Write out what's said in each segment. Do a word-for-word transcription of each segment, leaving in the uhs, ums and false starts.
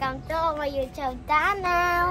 welcome to my YouTube channel.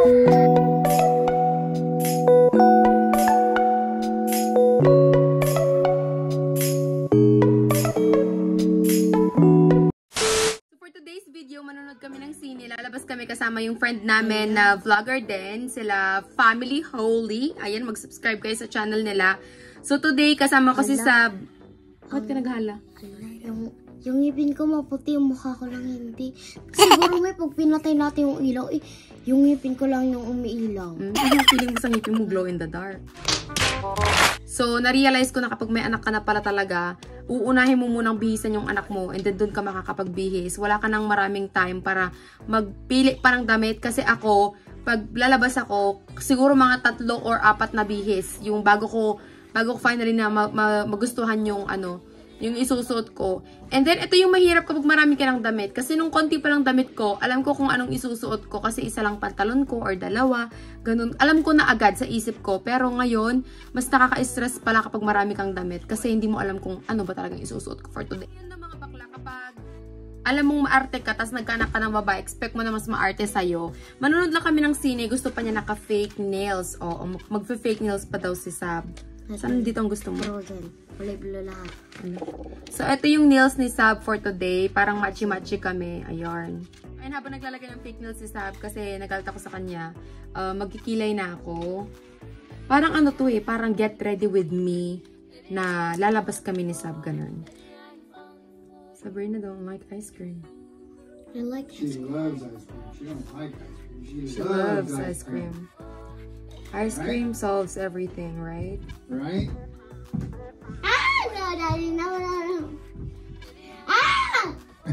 Manonood kami ng sine. Lalabas kami kasama yung friend namin na vlogger din. Sila Family Holy. Ayan, mag-subscribe kayo sa channel nila. So today, kasama ko si Sab. Bakit ka naghala? Yung, yung ngipin ko maputi, yung mukha ko lang hindi. Siguro may pag pinatay natin yung ilaw, eh, yung ngipin ko lang yung umiilaw. Hmm? Ano feeling mo sa ngipin mo? Glow in the dark. So, na-realize ko na kapag may anak ka na pala talaga, uunahin mo munang bihisan yung anak mo and then doon ka makakapagbihis. Wala ka nang maraming time para magpili pa ng damit kasi ako, pag lalabas ako, siguro mga tatlo or apat na bihis yung bago ko, bago ko finally na ma ma magustuhan yung ano, yung isusuot ko. And then, ito yung mahirap kapag marami ka ng damit. Kasi nung konti pa lang damit ko, alam ko kung anong isusuot ko. Kasi isa lang pantalon ko or dalawa. Ganun. Alam ko na agad sa isip ko. Pero ngayon, mas nakaka-stress pala kapag marami kang damit. Kasi hindi mo alam kung ano ba talagang isusuot ko for today. Yun na mga bakla, kapag alam mong maarte ka, tas nagkaanak ka ng babae, expect mo na mas maarte sa'yo. Manunod lang kami ng sine, gusto pa niya naka-fake nails. O, mag-fake nails pa daw si Sab. Saan dito ang gusto mo? Frozen. Kulay blue lahat. So, ito yung nails ni Sab for today. Parang matchy-matchy kami. Ayan. Ayun, habang naglalagay ng fake nails si Sab, kasi nagalta ko sa kanya, uh, magkikilay na ako. Parang ano to eh, parang get ready with me na lalabas kami ni Sab, ganun. Sabrina don't like ice cream. I like She loves ice cream. She don't like ice cream. She, She loves, loves ice cream. Ice cream right? Solves everything, right? Right? Ah! No, Daddy, no, no, no. Ah!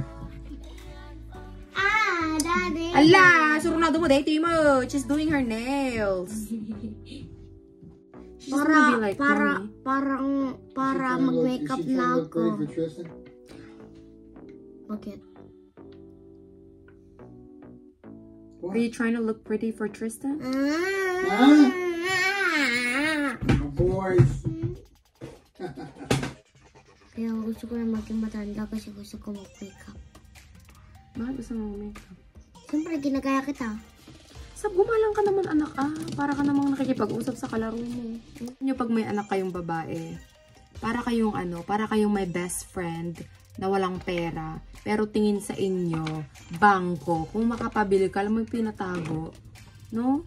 Ah, Daddy. Ala! Surunado mo, date mo. She's doing her nails. She's para, gonna be like para, mommy. parang, para mag-makeup na ako. Bakit? What? Are you trying to look pretty for Tristan? Huh? My boys. Kaya gusto ko na maging matanda kasi gusto ko mag-makeup. Bakit gusto mo mag-makeup? Siyempre, ginagaya kita. Sab, gumalang ka naman anak ah. Para ka namang nakikipag-usap sa kalaro mo. Yung pag may anak kayong babae, para kayong ano, para kayong may best friend na walang pera, pero tingin sa inyo, bangko. Kung makapabili ka, alam mo yung pinatago. No?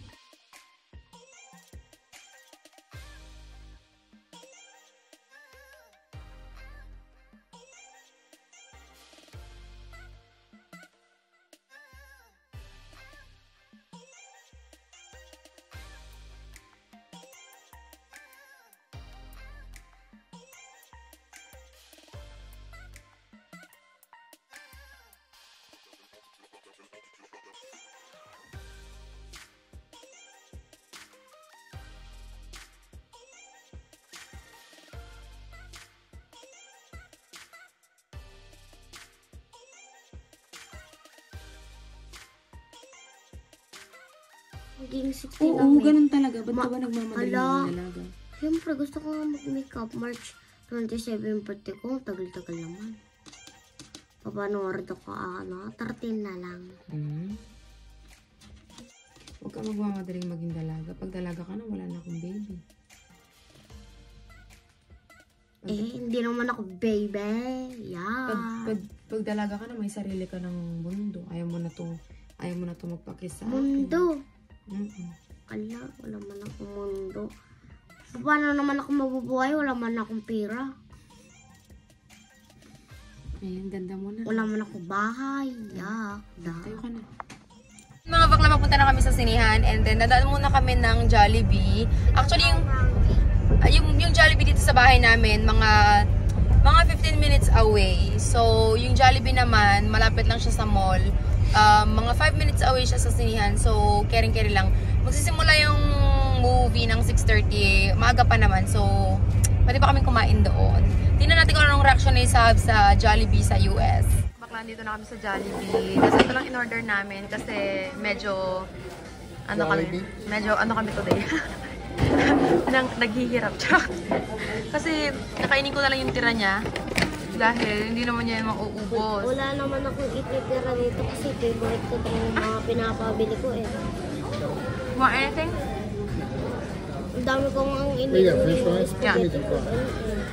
Maging sixty Oo, kami. ganun talaga. Ba't ka ba Ma- nagmamadali Ala. ng dalaga? Siyempre, gusto ko nga mag-makeup. March twenty-seven birthday ko. Tagal-tagal naman. Paano oras ako? Ano? thirteen na lang. Hmm? Huwag ka magmamadaling maging dalaga. Pag dalaga ka na, wala na akong baby. Eh, hindi naman ako baby. Yeah. Pag, pag, pag dalaga ka na, may sarili ka ng mundo. Ayaw mo na to, ayaw mo na to magpakisa. Mundo. Mm -mm. Ala, wala man akong mundo. Paano naman ako mabubuhay? Wala man akong pera. Ayan, ganda mo na. Wala man akong bahay. Yeah. Tayo ka na. Mga bakla, magpunta na kami sa sinihan and then dadaan muna kami ng Jollibee. Actually, yung, uh, yung, yung Jollibee dito sa bahay namin, mga mga fifteen minutes away. So, yung Jollibee naman, malapit lang siya sa mall. Um, mga five minutes away siya sa sinihan. So, kering-keri lang. Magsisimula yung movie ng six thirty. Maaga pa naman. So, pwede pa kami kumain doon. Tingnan natin kung anong reaction ni Sab sa Jollibee sa U S. Bakla, dito na kami sa Jollibee. Kasi ito lang in-order namin kasi medyo ano kami, medyo ano kami today. Nang naghihirap siya. Kasi kakainin ko na lang yung tira niya. Dahil hindi naman niya mauubos. Wala naman akong ititira dito kasi favorite ko talaga yung mga pinapabili ko eh. Want anything? Ang dami kong ang There you go, iniinom French yung fries. spaghetti Medium ko. fries.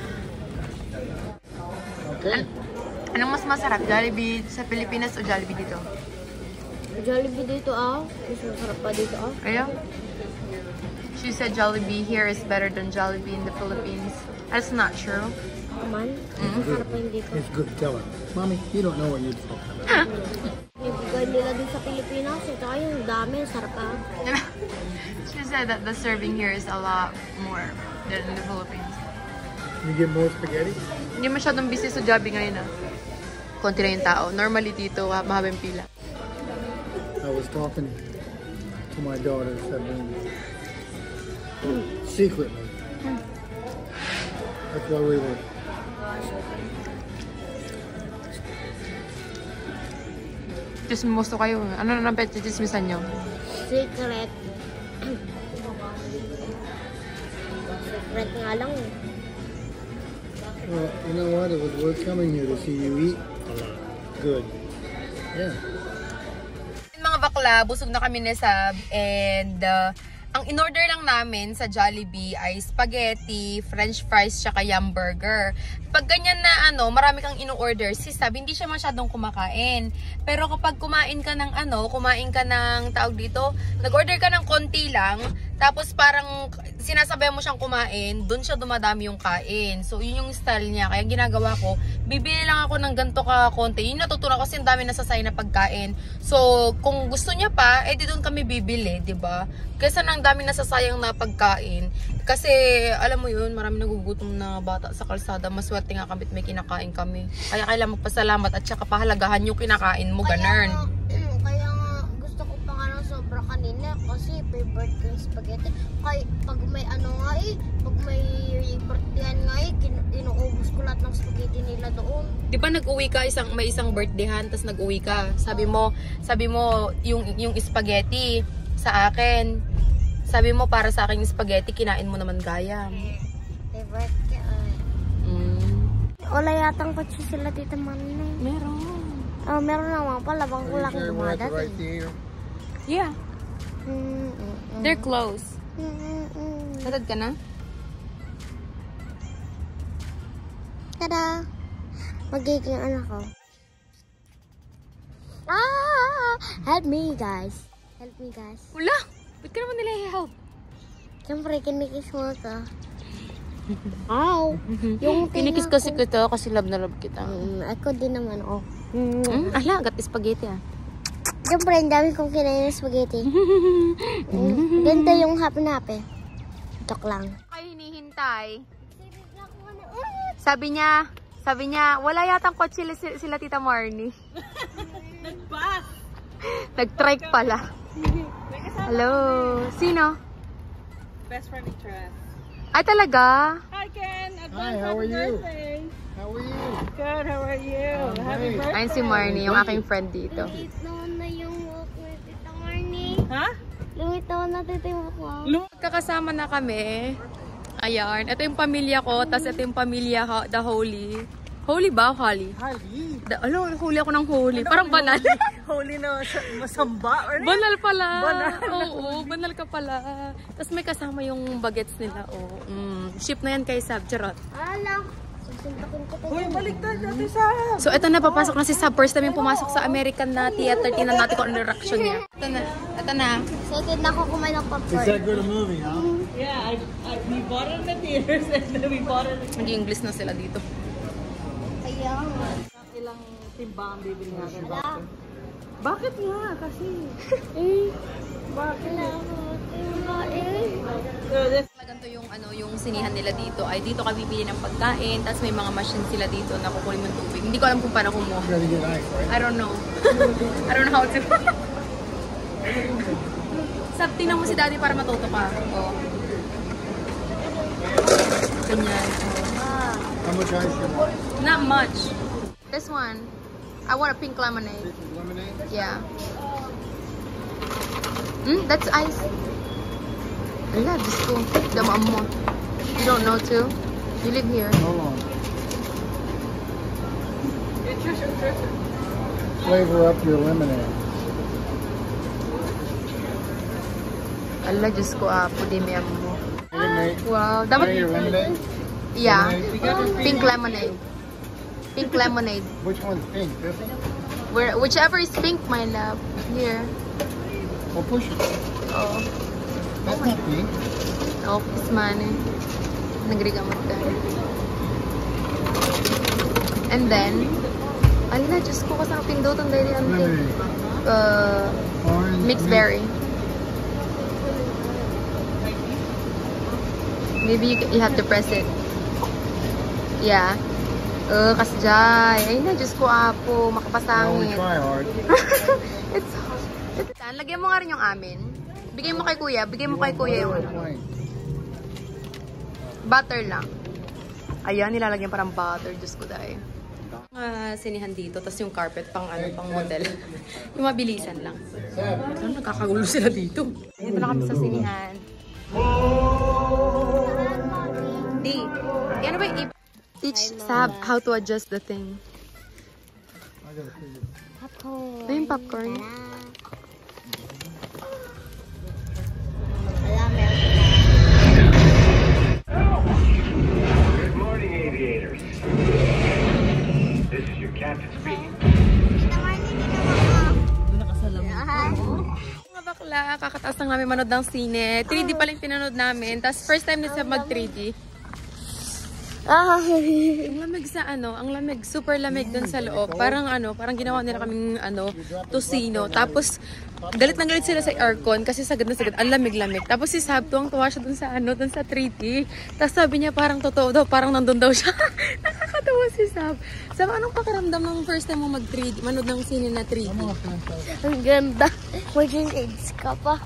Okay. Anong mas masarap? Jollibee sa Pilipinas o Jollibee dito? Jollibee dito ah. Mas masarap pa dito ah. Ayaw? She said Jollibee here is better than Jollibee in the Philippines. That's not true. Naman. Mas masarap pa yung dito. It's good. Tell her. Mommy, you don't know what you're talking about. Yung bigay nila din sa Pilipinas. Ito ay yung dami. Sarap ah. She said that the serving here is a lot more than in the Philippines. You get more spaghetti? Hindi masyadong busy sa Jollibee ngayon ah. Konti lang yung tao. Normally dito, ah, mahabang pila. I was talking to my daughter, Sabine, secretly. That's why we were. Chismos to kayo. Ano na lang pet chismisan nyo? Secret. Secret nga lang eh. Well, you know what? It was worth coming here to see you eat a lot. Good. Yeah. Mga bakla, busog na kami ni Sab and uh, ang in-order lang namin sa Jollibee ay spaghetti, french fries, tsaka yum burger. Pag ganyan na ano, marami kang in-order, si Sab, hindi siya masyadong kumakain. Pero kapag kumain ka ng ano, kumain ka ng tawag dito, nag-order ka ng konti lang, tapos parang sinasabay mo siyang kumain, dun siya dumadami yung kain. So, yun yung style niya. Kaya ginagawa ko, bibili lang ako ng ganito ka konti. Yun natutunan ko kasi ang dami nasasay na pagkain. So, kung gusto niya pa, eh di dun kami bibili, di ba? Kaysa nang dami nasasayang na pagkain. Kasi, alam mo yun, marami nagugutom na bata sa kalsada. Maswerte nga kami at may kinakain kami. Kaya kailangan magpasalamat at saka pahalagahan yung kinakain mo, ganun. Kaya, kaya nga, gusto ko pa nga ng sobra kanina kasi favorite ko yung spaghetti. Kaya pag may ano nga eh, pag may birthdayan nga eh, inuubos ko lahat ng spaghetti nila doon. Di ba nag-uwi ka, isang, may isang birthdayhan, tapos nag-uwi ka. Sabi mo, sabi mo, yung, yung spaghetti sa akin, sabi mo para sa akin yung spaghetti, kinain mo naman gaya. Favorite ka eh. Mm. Wala yatang kotse sila Tita Manny. Meron. Oh, meron naman pala, bang kulang Sure, we're at the right dumadating. here. Yeah. Mm, mm, mm. They're close. Mm, mm, mm. Natad ka na? Tada! Magiging anak ko. Ah! Help me, guys. Help me, guys. Wala! Ba't ka naman nila i-help? Siyempre, kinikis mo ka. Ow! Yung Kinikis kasi kita kasi love na love kita. Mm, ako din naman, oh. Mm, ala, gat spaghetti ah. Siyempre, ang dami kong kinain ng spaghetti. Mm, ganda yung happy-happy. Joke lang. Ay, hinihintay. Sabi niya, sabi niya, wala yatang kotse sila, sila Tita Marnie. Nag-bus! Nag-trike pala. Hello? Sino? Best friend ni Tress. Ay, talaga? Hi, Ken. Hi, how are you? How are you? Good, how are you? Happy great. birthday. Ayun si Marnie, yung aking friend dito. Lumit naman na yung walk with Tita Marnie. Ha? Lumit naman na Tita walk. Magkakasama na kami. Ayan. Ito yung pamilya ko, tas ito yung pamilya, ha, the Holy. Holy ba? Holly? Holly. The, ano, huli ako ng holy. Parang banal. Holy na masamba. Or Banal pala. Banal. Oo, banal ka pala. Tapos may kasama yung bagets nila. Oh. Mm, ship na yan kay Sab. Charot. Alam. Susuntakin ko Uy, tayo. baliktad natin sa... So, ito na, papasok na si Sab. First time yung pumasok sa American na theater. Tingnan natin kung ano yung reaction niya. Ito na. Ito na. Excited na ako kumain ng Is popcorn. that good a movie, huh? Yeah, I, I, we bought it in the theaters and then we bought it in... Nag-English na sila dito. Kaya nga. Ilang timbang bibili natin. Wala. Bakit nga? Kasi... Eh, Bakit? wala ako. Diba eh? So, this... Ganito yung ano yung sinihan nila dito ay dito ka bibili ng pagkain, tapos may mga machine sila dito na kukunin mo ng tubig. Hindi ko alam kung paano kumuha. Gotta get ice, right? I don't know. I don't know how to. Sab, tingnan mo si daddy para matuto ka. Oh. Ganyan. Ah. How much ice do you want? Not much. This one. I want a pink lemonade. This is lemonade? Yeah. Hmm, that's ice. Yeah, just go. Dama mo. You don't know too? You live here. Hold on. Flavor up your lemonade. Ala, Diyos ko, apo, di may amo mo. Lemonade. Wow, Try dapat, your lemonade? yeah, Lemonade. pink lemonade. Pink lemonade. Which one's pink? This one? Where, whichever is pink, my love. Here. Well, push it. Oh, That's not pink. oh, it's money. Nagrigamot ka. And then, ala, Diyos ko, kasang pindutan dahil yan. Lemonade. Uh, Orange. mixed berry. Maybe you, you have to press it. Yeah. Uh, kasjay. Ay na, Diyos ko, apo. Only Makapasangit. try hard. It's hard. It's... Lagyan mo nga rin yung amin. Bigay mo kay kuya. Bigay mo kay kuya yung ano. Plain. Butter lang. Ayan, nilalagyan parang butter. Diyos ko, dahil. Uh, sinihan dito. Tapos yung carpet pang ano, pang motel. Yung mabilisan lang. Saan nagkakagulo sila dito? Dito na kami sa sinihan. Di. Ano ba yung teach Sab how to adjust the thing. I gotta figure. Popcorn. Ay, yung popcorn. Wala, meron. Good morning, aviators. This is your captain speaking. Kita mo, hindi naman ako. Mga bakla, kakataas lang namin manood ng sine. three D pa lang pinanood namin. Tapos first time din sa mag three D. Ang lamig sa ano, ang lamig, super lamig dun sa loob. Parang ano, parang ginawa nila kaming ano, tosino. Tapos galit na galit sila sa aircon kasi sagad na sagad, ang lamig-lamig. Tapos si Sab, tuwang-tuwa siya dun sa ano, dun sa three D. Tapos sabi niya parang totoo daw, parang nandun daw siya. Nakakatawa si Sab. Sab, anong pakiramdam ng first time mo mag three D, manood ng sine na three D? Ang ganda. Maging AIDS ka pa.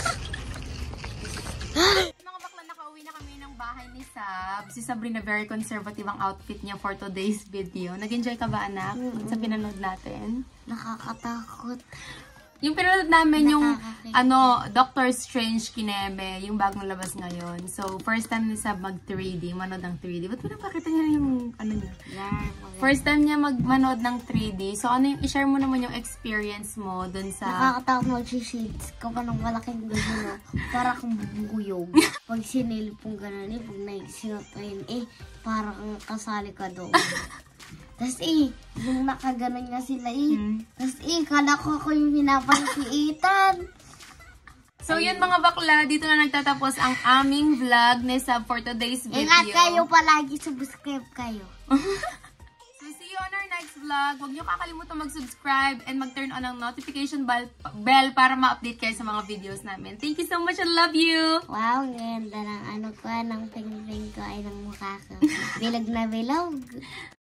Mga bakla, nakauwi na kami ng bahay ni Sab. Si Sabrina, very conservative ang outfit niya for today's video. Nag-enjoy ka ba, anak? Mm-hmm. Sa pinanood natin? Nakakatakot. Yung pinanood namin yung, Nakakakita. ano, Doctor Strange Kineme, yung bagong labas ngayon. So, first time ni Sab mag three D, manood ng three D. Ba't pinapakita niya yung, ano niya? Yan. First time niya mag-manood ng three D. So, ano yung, i-share mo naman yung experience mo dun sa... Nakakatakot mag-shades ka pa ng malaking gano'n. Para kang bubuyog. Pag sinilipong gano'n eh, pag naisinot mo yun eh, para kang kasali ka doon. Tapos eh, yung nakaganon nga sila eh. Hmm. Tapos eh, kala ko ako yung pinapangkiitan. So, yun mga bakla, dito na nagtatapos ang aming vlog ni Sab for today's video. Ingat kayo palagi, subscribe kayo. So, see you on our next vlog. Huwag niyo kakalimutan mag-subscribe and mag-turn on ang notification bell, bell para ma-update kayo sa mga videos namin. Thank you so much. I love you! Wow, ganda ng ano ko, ng ping-ping ko ay ng mukha ko. Bilog na bilog.